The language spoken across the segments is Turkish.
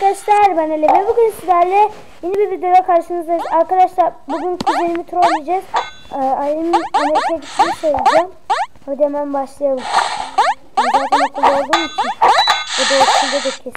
arkadaşlar, ben Ali ve bugün sizlerle yeni bir videoda karşınızdayız. Arkadaşlar bugün kuzenimi trolleyeceğiz. Ailemin Amerika'ya gittiğini söyleyeceğim. Hadi hemen başlayalım. Ben zaten okulda olduğum için o da okulda da kesin.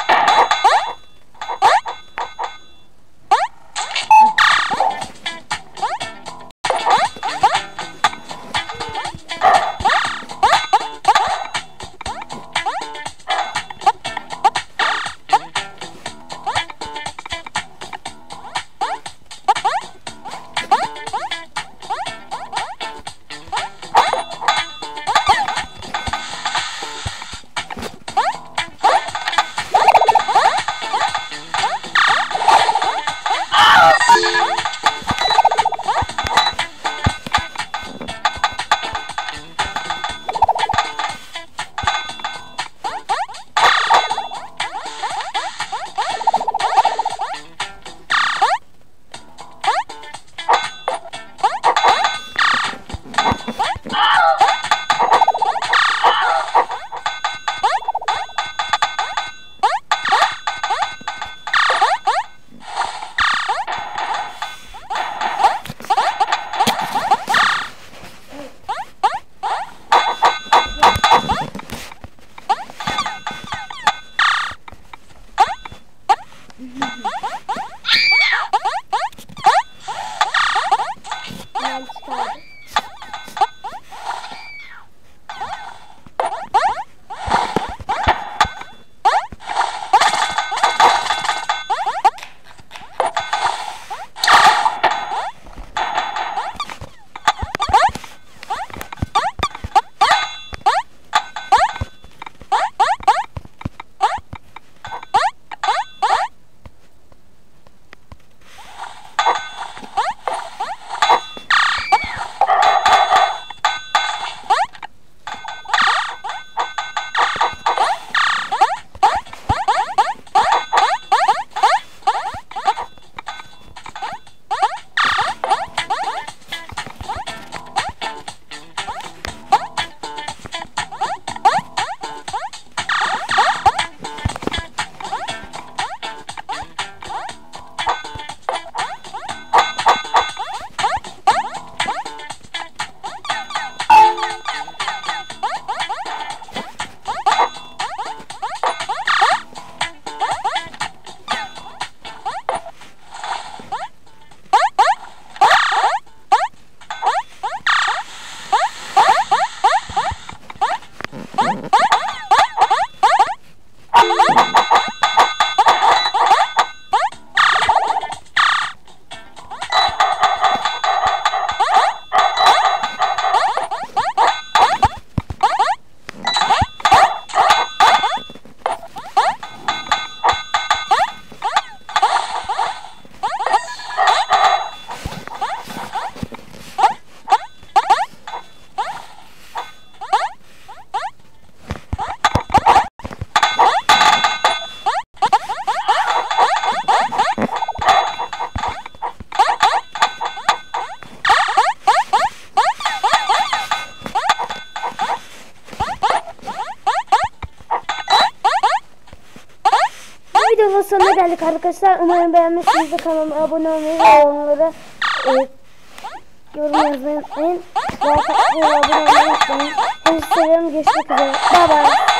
Videonun sonuna geldik arkadaşlar. Umarım beğenmişsinizdir. Kanalıma abone olmayı ve onlara yorum yazmayı unutmayın. Like atmayı ve abone olmayı unutmayın. Hepinizi seviyorum. Görüşmek üzere. Bye bye.